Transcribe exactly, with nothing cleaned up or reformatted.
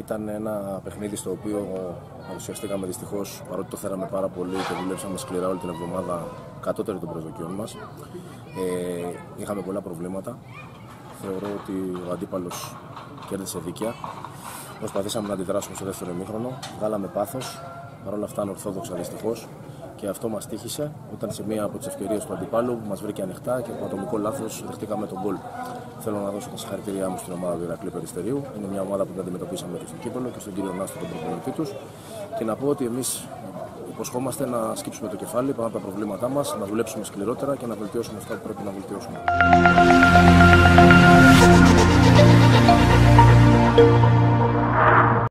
Ήταν ένα παιχνίδι στο οποίο παρουσιαστήκαμε δυστυχώς, παρότι το θέλαμε πάρα πολύ και δουλέψαμε σκληρά όλη την εβδομάδα, κατώτερη των προσδοκιών μας. Ε, είχαμε πολλά προβλήματα. Θεωρώ ότι ο αντίπαλος κέρδισε δίκαια. Προσπαθήσαμε να αντιδράσουμε στο δεύτερο ημίχρονο. Βγάλαμε πάθος, παρόλα αυτά ανορθόδοξα δυστυχώς. Και αυτό μας τύχησε όταν σε μία από τις ευκαιρίες του αντιπάλου μας βρήκε ανοιχτά και από ατομικό λάθος δεχτήκαμε τον γκολ. Θέλω να δώσω τα συγχαρητήριά μου στην ομάδα του Ηρακλείου Περιστερίου. Είναι μια ομάδα που την αντιμετωπίσαμε και στο κύπελλο και στον κύριο Νάστο, τον προπονητή τους. Και να πω ότι εμείς υποσχόμαστε να σκύψουμε το κεφάλι πάνω από τα προβλήματά μας, να δουλέψουμε σκληρότερα και να βελτιώσουμε αυτά που πρέπει να βελτιώσουμε.